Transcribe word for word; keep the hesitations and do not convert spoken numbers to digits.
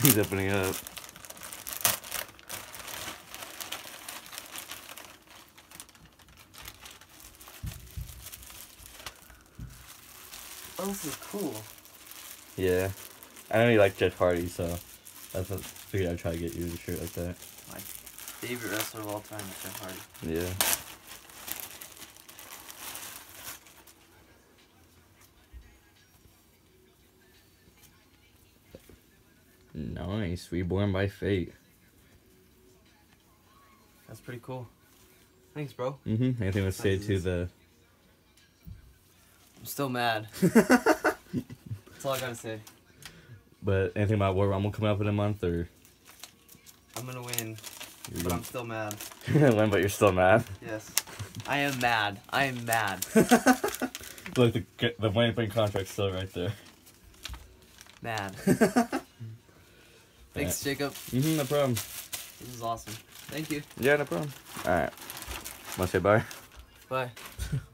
He's opening it up. Oh, this is cool. Yeah. I know you like Jeff Hardy, so that's what I figured I'd try to get you a shirt like that. My favorite wrestler of all time is Jeff Hardy. Yeah. Nice. Reborn by Fate. That's pretty cool. Thanks, bro. Mm-hmm. Anything to say to the... I'm still mad. That's all I gotta say. But anything about War Rumble coming up in a month, or... I'm gonna win, You're but gonna... I'm still mad. You're gonna win, but you're still mad? Yes. I am mad. I am mad. Look, the, the winning contract's still right there. Mad. Thanks, Yeah. Jacob. Mm-hmm, no problem. This is awesome. Thank you. Yeah, no problem. Alright. Want to say bye? Bye.